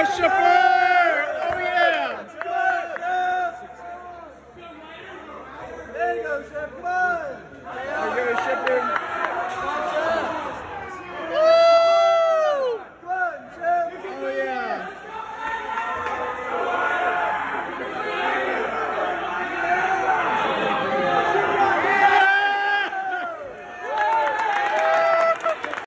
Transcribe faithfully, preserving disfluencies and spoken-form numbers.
Shepard! Oh yeah! There you go, Shepard. Come on. There you go, Shepard.